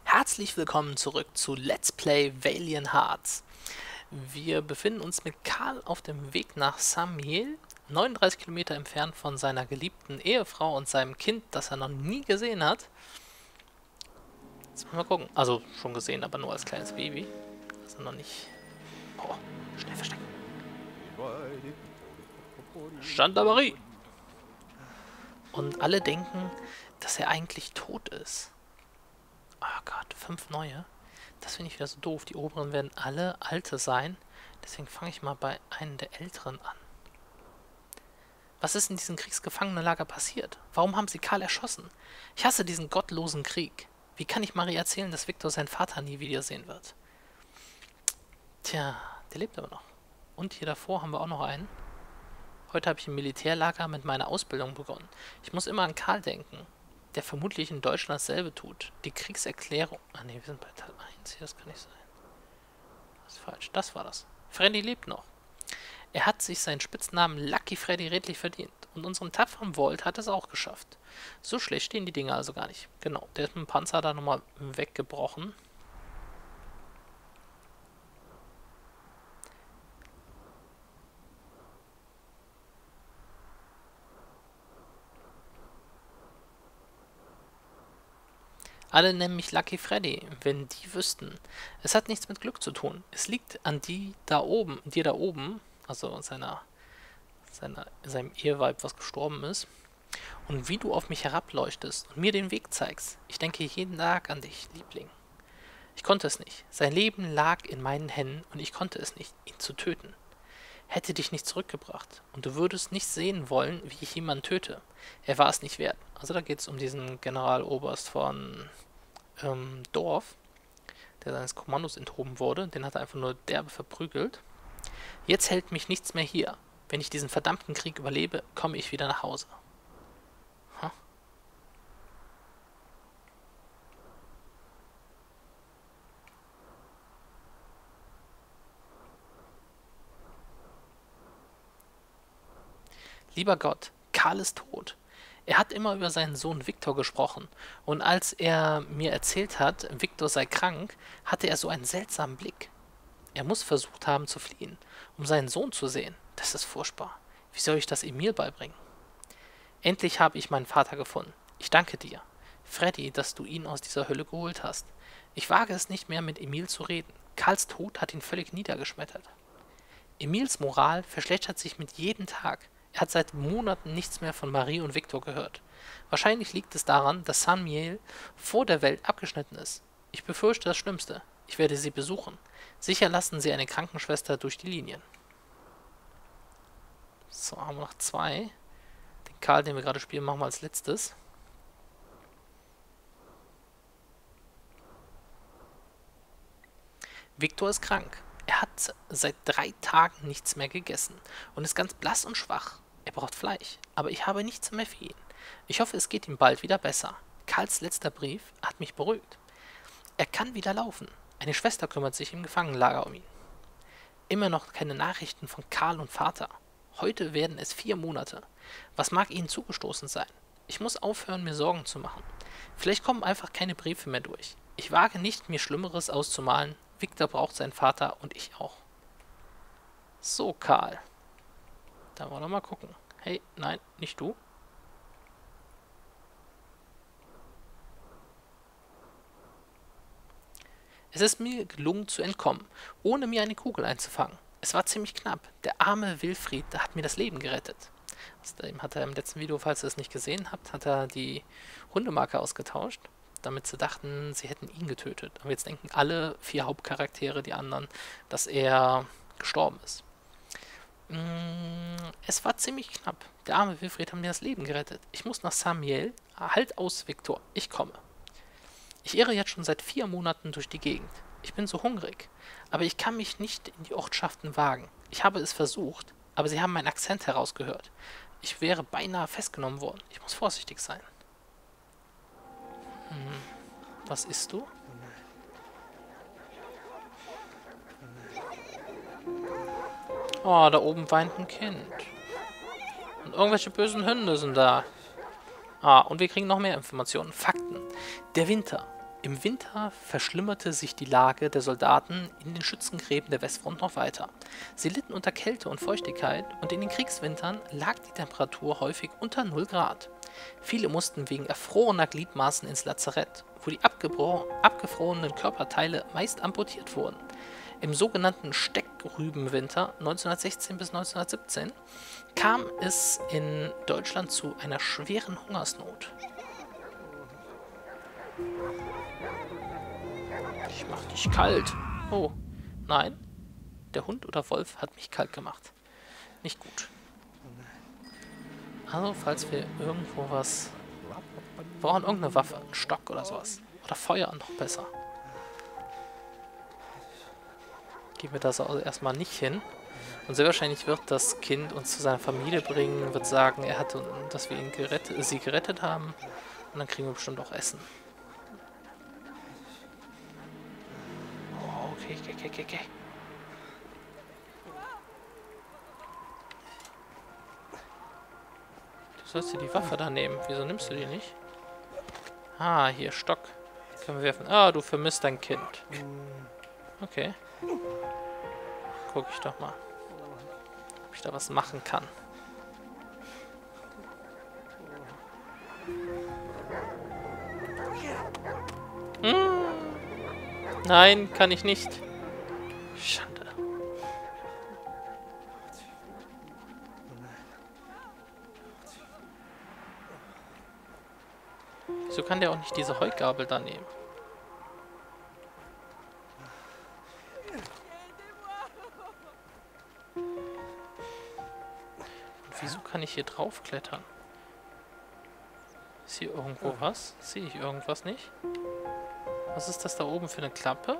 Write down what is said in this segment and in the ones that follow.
Herzlich willkommen zurück zu Let's Play Valiant Hearts. Wir befinden uns mit Karl auf dem Weg nach Saint-Mihiel, 39 Kilometer entfernt von seiner geliebten Ehefrau und seinem Kind, das er noch nie gesehen hat. Jetzt mal gucken. Also schon gesehen, aber nur als kleines Baby. Also noch nicht... Oh, schnell verstecken. Gendarmerie! Und alle denken, dass er eigentlich tot ist. Oh Gott, 5 neue. Das finde ich wieder so doof. Die oberen werden alle alte sein. Deswegen fange ich mal bei einem der älteren an. Was ist in diesem Kriegsgefangenenlager passiert? Warum haben sie Karl erschossen? Ich hasse diesen gottlosen Krieg. Wie kann ich Marie erzählen, dass Victor seinen Vater nie wiedersehen wird? Tja, der lebt aber noch. Und hier davor haben wir auch noch einen. Heute habe ich im Militärlager mit meiner Ausbildung begonnen. Ich muss immer an Karl denken, der vermutlich in Deutschland dasselbe tut. Die Kriegserklärung. Ah ne, wir sind bei Teil 1 hier, das kann nicht sein. Das ist falsch, das war das. Freddy lebt noch. Er hat sich seinen Spitznamen Lucky Freddy redlich verdient. Und unseren tapferen Volt hat es auch geschafft. So schlecht stehen die Dinge also gar nicht. Genau, der ist mit dem Panzer da nochmal weggebrochen. Alle nennen mich Lucky Freddy, wenn die wüssten. Es hat nichts mit Glück zu tun. Es liegt an dir da oben, also seinem Eheweib, was gestorben ist, und wie du auf mich herableuchtest und mir den Weg zeigst. Ich denke jeden Tag an dich, Liebling. Ich konnte es nicht. Sein Leben lag in meinen Händen und ich konnte es nicht, ihn zu töten. Hätte dich nicht zurückgebracht und du würdest nicht sehen wollen, wie ich jemanden töte. Er war es nicht wert. Also da geht es um diesen Generaloberst von Dorf, der seines Kommandos enthoben wurde. Den hat er einfach nur derbe verprügelt. Jetzt hält mich nichts mehr hier. Wenn ich diesen verdammten Krieg überlebe, komme ich wieder nach Hause. Huh? Lieber Gott, Karl ist tot. Er hat immer über seinen Sohn Victor gesprochen, und als er mir erzählt hat, Victor sei krank, hatte er so einen seltsamen Blick. Er muss versucht haben zu fliehen, um seinen Sohn zu sehen. Das ist furchtbar. Wie soll ich das Emil beibringen? Endlich habe ich meinen Vater gefunden. Ich danke dir, Freddy, dass du ihn aus dieser Hölle geholt hast. Ich wage es nicht mehr, mit Emil zu reden. Karls Tod hat ihn völlig niedergeschmettert. Emils Moral verschlechtert sich mit jedem Tag. Er hat seit Monaten nichts mehr von Marie und Victor gehört. Wahrscheinlich liegt es daran, dass Saint-Mihiel vor der Welt abgeschnitten ist. Ich befürchte das Schlimmste. Ich werde sie besuchen. Sicher lassen sie eine Krankenschwester durch die Linien. So, haben wir noch 2. Den Karl, den wir gerade spielen, machen wir als letztes. Victor ist krank. Er hat seit 3 Tagen nichts mehr gegessen und ist ganz blass und schwach. Er braucht Fleisch, aber ich habe nichts mehr für ihn. Ich hoffe, es geht ihm bald wieder besser. Karls letzter Brief hat mich beruhigt. Er kann wieder laufen. Eine Schwester kümmert sich im Gefangenenlager um ihn. Immer noch keine Nachrichten von Karl und Vater. Heute werden es 4 Monate. Was mag ihnen zugestoßen sein? Ich muss aufhören, mir Sorgen zu machen. Vielleicht kommen einfach keine Briefe mehr durch. Ich wage nicht, mir Schlimmeres auszumalen. Victor braucht seinen Vater und ich auch. So, Karl. Da wollen wir mal gucken. Hey, nein, nicht du. Es ist mir gelungen zu entkommen, ohne mir eine Kugel einzufangen. Es war ziemlich knapp. Der arme Wilfried hat mir das Leben gerettet. Außerdem hat er im letzten Video, falls ihr es nicht gesehen habt, hat er die Hundemarke ausgetauscht, damit sie dachten, sie hätten ihn getötet. Aber jetzt denken alle 4 Hauptcharaktere, die anderen, dass er gestorben ist. Es war ziemlich knapp. Der arme Wilfried hat mir das Leben gerettet. Ich muss nach Saint-Mihiel. Halt aus, Victor. Ich komme. Ich irre jetzt schon seit 4 Monaten durch die Gegend. Ich bin so hungrig. Aber ich kann mich nicht in die Ortschaften wagen. Ich habe es versucht, aber sie haben meinen Akzent herausgehört. Ich wäre beinahe festgenommen worden. Ich muss vorsichtig sein. Was isst du? Oh, da oben weint ein Kind. Und irgendwelche bösen Hunde sind da. Ah, und wir kriegen noch mehr Informationen. Fakten. Der Winter. Im Winter verschlimmerte sich die Lage der Soldaten in den Schützengräben der Westfront noch weiter. Sie litten unter Kälte und Feuchtigkeit und in den Kriegswintern lag die Temperatur häufig unter 0 Grad. Viele mussten wegen erfrorener Gliedmaßen ins Lazarett, wo die abgefrorenen Körperteile meist amputiert wurden. Im sogenannten Steckrübenwinter 1916 bis 1917 kam es in Deutschland zu einer schweren Hungersnot. Ich mach dich kalt. Oh, nein. Der Hund oder Wolf hat mich kalt gemacht. Nicht gut. Also, falls wir irgendwo was... Wir brauchen irgendeine Waffe, einen Stock oder sowas. Oder Feuer, noch besser. Gehen wir das also erstmal nicht hin. Und sehr wahrscheinlich wird das Kind uns zu seiner Familie bringen, wird sagen, er hat, dass wir sie gerettet haben. Und dann kriegen wir bestimmt auch Essen. Oh, okay. Du sollst dir die Waffe da nehmen. Wieso nimmst du die nicht? Ah, hier, Stock. Können wir werfen. Ah, du vermisst dein Kind. Okay. Guck ich doch mal, ob ich da was machen kann. Nein, kann ich nicht. Schande. Wieso kann der auch nicht diese Heugabel da nehmen? Wieso kann ich hier drauf klettern? Ist hier irgendwo was? Sehe ich irgendwas nicht? Was ist das da oben für eine Klappe?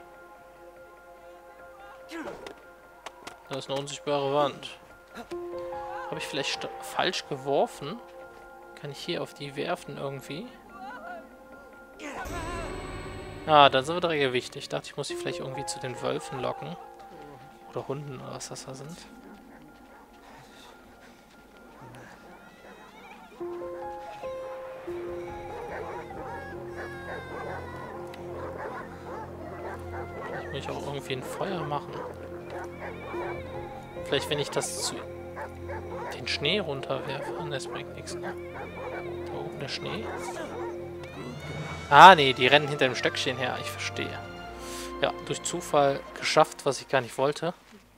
Da ist eine unsichtbare Wand. Habe ich vielleicht falsch geworfen? Kann ich hier auf die werfen irgendwie? Ah, dann sind wir direkt wichtig. Ich dachte, ich muss sie vielleicht irgendwie zu den Wölfen locken. Oder Hunden oder was das da sind. Vielleicht muss ich auch irgendwie ein Feuer machen. Vielleicht, wenn ich das zu den Schnee runterwerfe. Und das bringt nichts, ne? Da oben der Schnee. Ah, nee, die rennen hinter dem Stöckchen her. Ich verstehe. Ja, durch Zufall geschafft, was ich gar nicht wollte.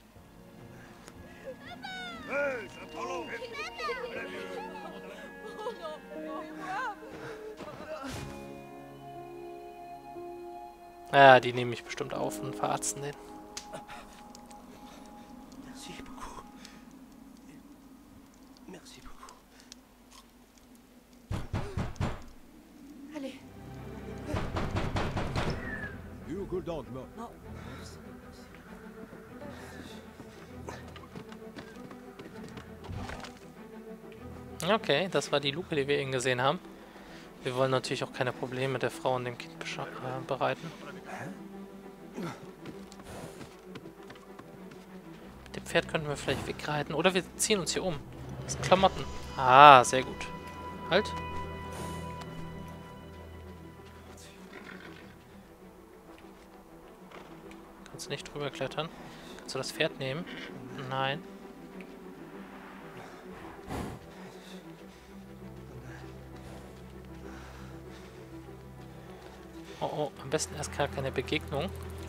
Ja, die nehmen mich bestimmt auf und verarzten den. Okay, das war die Luke, die wir eben gesehen haben. Wir wollen natürlich auch keine Probleme der Frau und dem Kind bereiten. Mit dem Pferd könnten wir vielleicht wegreiten. Oder wir ziehen uns hier um. Das sind Klamotten. Ah, sehr gut. Halt. Kannst du nicht drüber klettern? Kannst du das Pferd nehmen? Nein. Oh, oh, am besten erst gar keine Begegnung.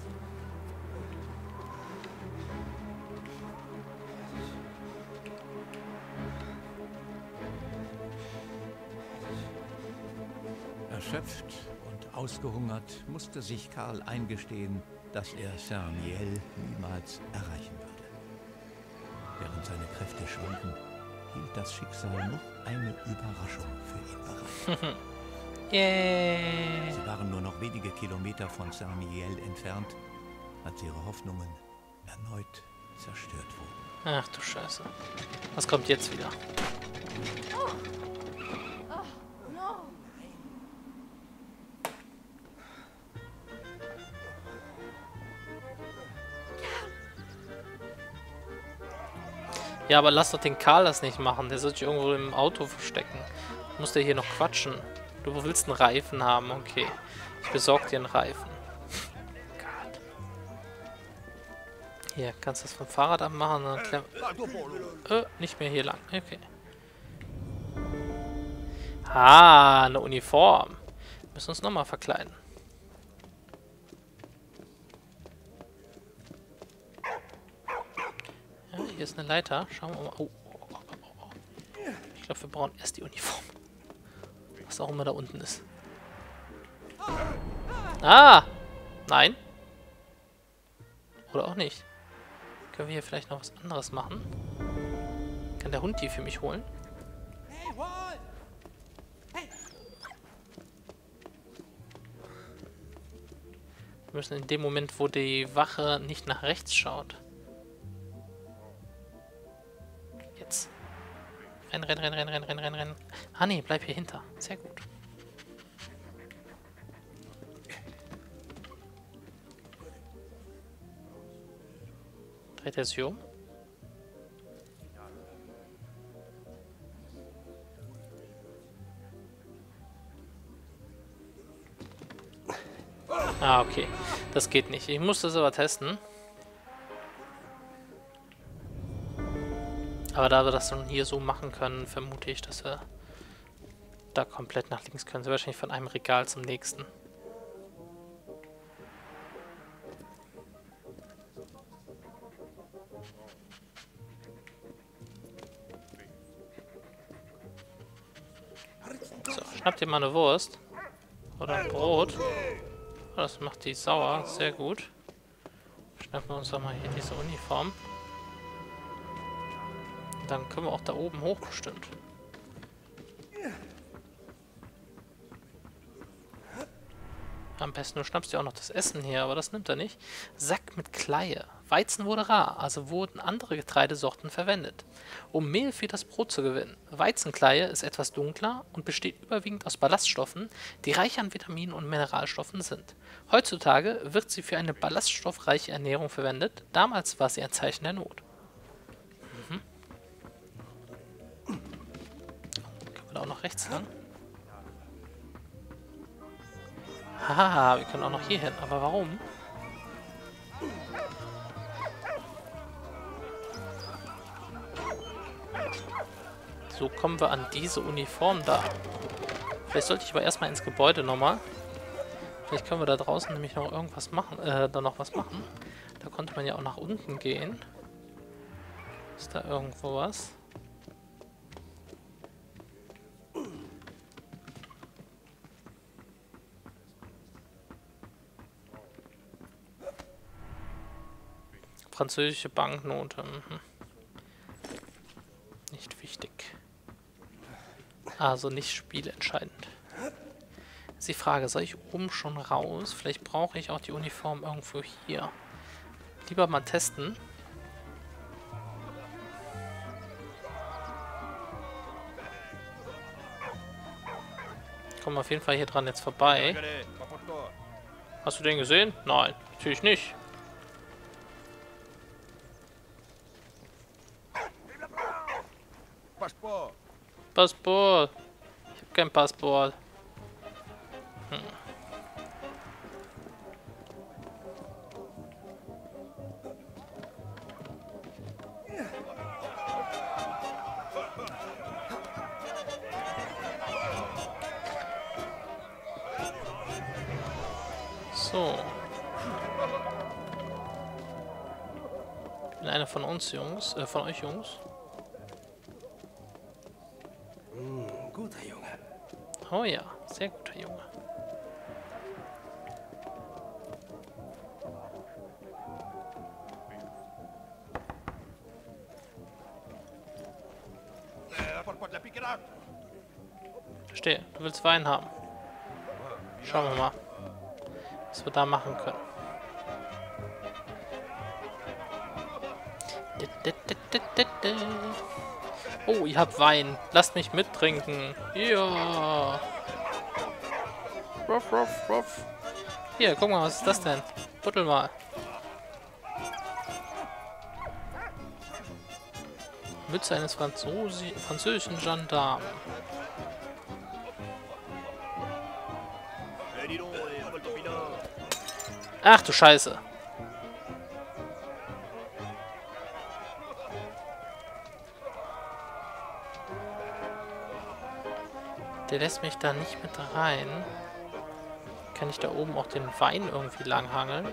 Erschöpft und ausgehungert musste sich Karl eingestehen, dass er Saint-Mihiel niemals erreichen würde. Während seine Kräfte schwanden, hielt das Schicksal noch eine Überraschung für ihn bereit. Yay! Sie waren nur noch wenige Kilometer von Saint-Mihiel entfernt, als ihre Hoffnungen erneut zerstört wurden. Ach du Scheiße. Was kommt jetzt wieder? Ja, aber lass doch den Karl das nicht machen. Der soll sich irgendwo im Auto verstecken. Muss der hier noch quatschen? Du willst einen Reifen haben, okay. Ich besorge dir einen Reifen. Gott. Hier, kannst du das vom Fahrrad abmachen? Nicht mehr hier lang. Okay. Ah, eine Uniform. Wir müssen uns nochmal verkleiden. Ja, hier ist eine Leiter. Schauen wir mal. Oh. Ich glaube, wir brauchen erst die Uniform. Was auch immer da unten ist. Ah! Nein. Oder auch nicht. Können wir hier vielleicht noch was anderes machen? Kann der Hund die für mich holen? Wir müssen in dem Moment, wo die Wache nicht nach rechts schaut. Jetzt. Rennen. Ah nee, bleib hier hinter. Sehr gut. Dreht er sich um? Ah, okay. Das geht nicht. Ich muss das aber testen. Aber da wir das dann hier so machen können, vermute ich, dass wir da komplett nach links können. Sie wahrscheinlich von einem Regal zum nächsten. So, schnapp dir mal eine Wurst. Oder ein Brot. Oh, das macht die sauer. Sehr gut. Schnappen wir uns doch mal hier diese Uniform. Dann können wir auch da oben hoch bestimmt. Am besten du schnappst dir auch noch das Essen her, aber das nimmt er nicht. Sack mit Kleie. Weizen wurde rar, also wurden andere Getreidesorten verwendet, um Mehl für das Brot zu gewinnen. Weizenkleie ist etwas dunkler und besteht überwiegend aus Ballaststoffen, die reich an Vitaminen und Mineralstoffen sind. Heutzutage wird sie für eine ballaststoffreiche Ernährung verwendet, damals war sie ein Zeichen der Not. Können wir da auch noch rechts lang? Haha, wir können auch noch hier hin, aber warum? So kommen wir an diese Uniform da. Vielleicht sollte ich aber erstmal ins Gebäude nochmal. Vielleicht können wir da draußen nämlich noch irgendwas machen, da noch was machen. Da konnte man ja auch nach unten gehen. Ist da irgendwo was? Französische Banknote. Nicht wichtig. Also nicht spielentscheidend. Ist die Frage, soll ich oben schon raus? Vielleicht brauche ich auch die Uniform irgendwo hier. Lieber mal testen. Kommen wir auf jeden Fall hier dran jetzt vorbei. Hast du den gesehen? Nein, natürlich nicht. Passport. Ich habe kein Passport. So. Ich bin einer von uns Jungs, von euch Jungs. Guter Junge. Oh ja, sehr guter Junge. Verstehe, du willst Wein haben. Schauen wir mal, was wir da machen können. Oh, ihr habt Wein. Lasst mich mittrinken. Ja. Ruff, ruff, ruff. Hier, guck mal, was ist das denn? Buddel mal. Mütze eines französischen Gendarmen. Ach du Scheiße. Der lässt mich da nicht mit rein. Kann ich da oben auch den Wein irgendwie langhangeln?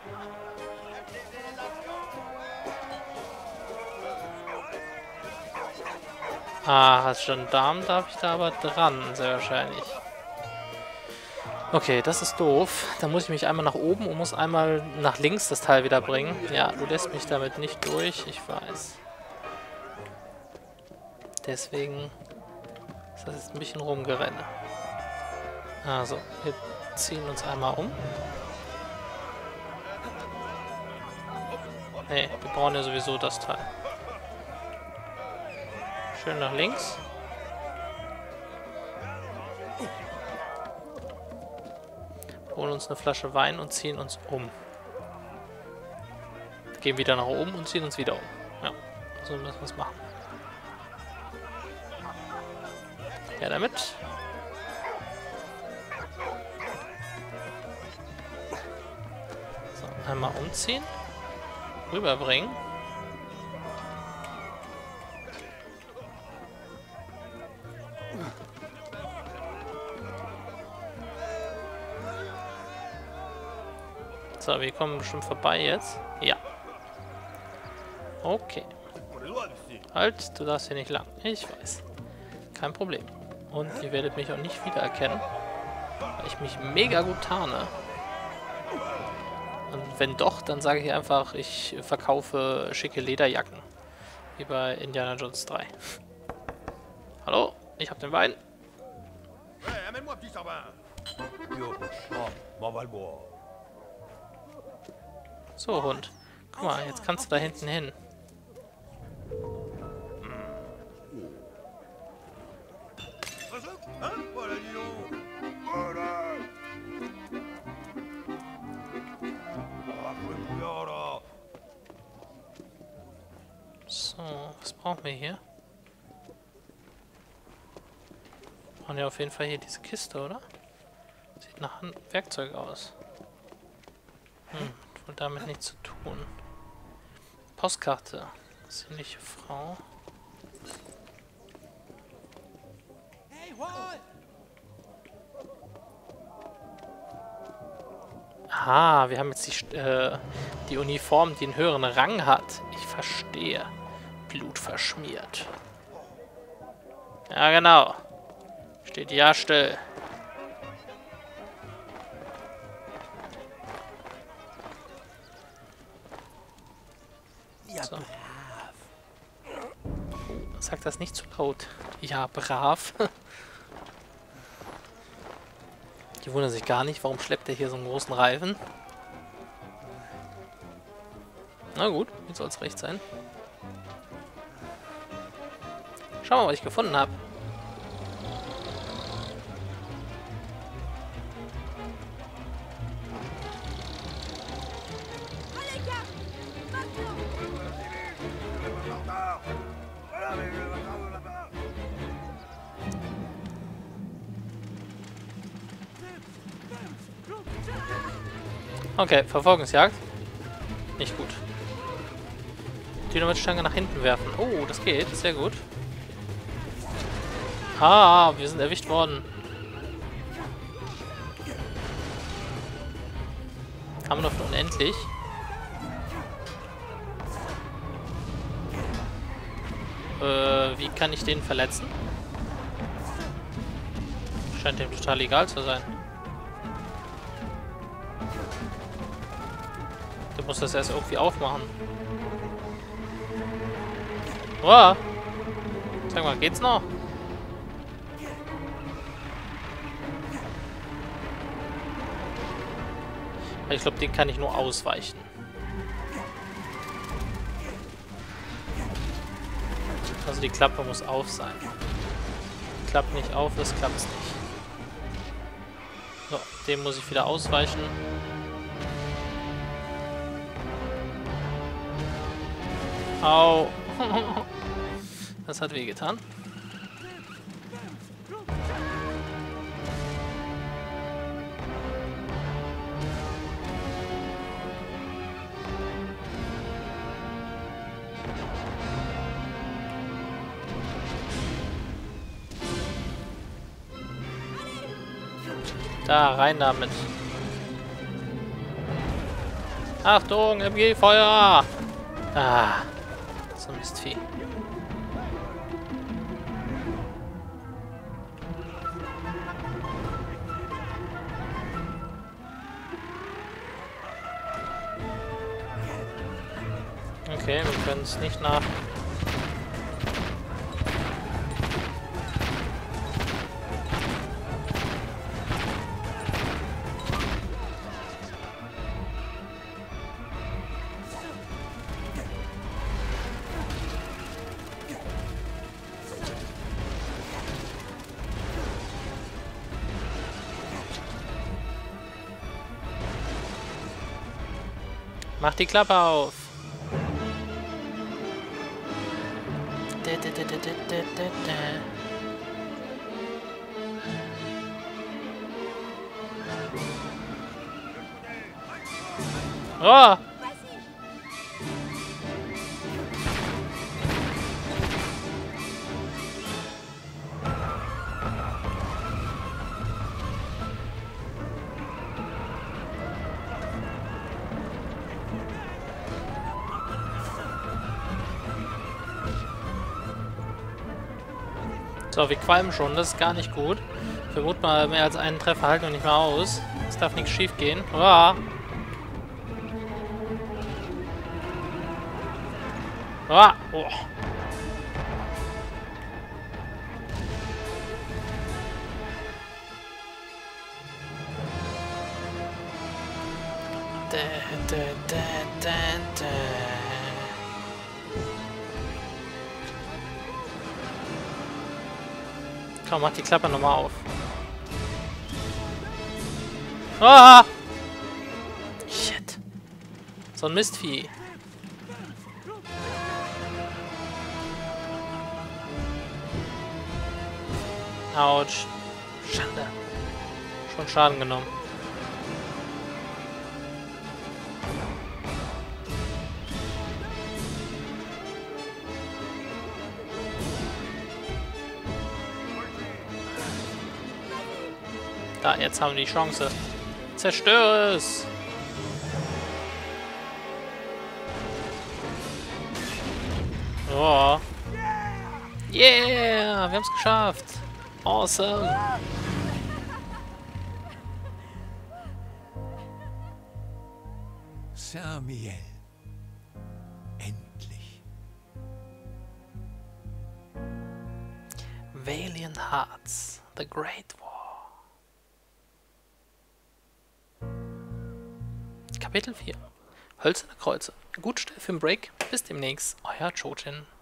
Ah, als Gendarm darf ich da aber dran, sehr wahrscheinlich. Okay, das ist doof. Da muss ich mich einmal nach oben und muss einmal nach links das Teil wieder bringen. Ja, du lässt mich damit nicht durch, ich weiß. Deswegen ist das jetzt ein bisschen rumgerenne. Also, wir ziehen uns einmal um. Ne, wir brauchen ja sowieso das Teil. Schön nach links. Holen uns eine Flasche Wein und ziehen uns um. Gehen wieder nach oben und ziehen uns wieder um. Ja, so müssen wir es machen. Ja, damit. So, einmal umziehen. Rüberbringen. So, wir kommen bestimmt vorbei jetzt. Ja. Okay. Halt, du darfst hier nicht lang. Ich weiß. Kein Problem. Und ihr werdet mich auch nicht wiedererkennen, weil ich mich mega gut tarne. Und wenn doch, dann sage ich einfach, ich verkaufe schicke Lederjacken. Wie bei Indiana Jones 3. Hallo, ich hab den Wein. So, Hund. Guck mal, jetzt kannst du da hinten hin. So, was brauchen wir hier? Wir brauchen ja auf jeden Fall hier diese Kiste, oder? Sieht nach Werkzeug aus. Wohl damit nichts zu tun. Postkarte. Sinnliche Frau. Ah, wir haben jetzt die Uniform, die einen höheren Rang hat. Ich verstehe. Blut verschmiert. Ja, genau. Steht ja still. So. Sag das nicht zu laut. Ja, brav. Die wundern sich gar nicht, warum schleppt er hier so einen großen Reifen. Na gut, jetzt soll es recht sein. Schau mal, was ich gefunden habe. Okay, Verfolgungsjagd. Nicht gut. Dynamitstange nach hinten werfen. Oh, das geht. Sehr gut. Ah, wir sind erwischt worden. Haben wir noch unendlich. Wie kann ich den verletzen? Scheint dem total egal zu sein. Du musst das erst irgendwie aufmachen. Wow. Sag mal, geht's noch? Ich glaube, den kann ich nur ausweichen. Also die Klappe muss auf sein. Klappt nicht auf, das klappt nicht. So, dem muss ich wieder ausweichen. Au. Das hat wehgetan. Da, rein damit. Achtung, MG-Feuer! Ah, so ein Mistvieh. Okay, wir können es nicht nach... Mach die Klappe auf. Oh! So, wir qualmen schon, das ist gar nicht gut. Vermut mal, mehr als einen Treffer halten wir nicht mehr aus. Es darf nichts schief gehen. Oh. Ah, oh. Komm, mach die Klappe nochmal auf. Ah! Shit. So ein Mistvieh. Autsch. Schande. Schon Schaden genommen. Da, jetzt haben wir die Chance. Zerstöre es! Oh. Yeah! Wir haben es geschafft! Awesome! Samiel. Endlich. Valiant Hearts. The Great War. Kapitel 4. Hölzerne Kreuze. Gut schnell für den Break. Bis demnächst. Euer Chojin.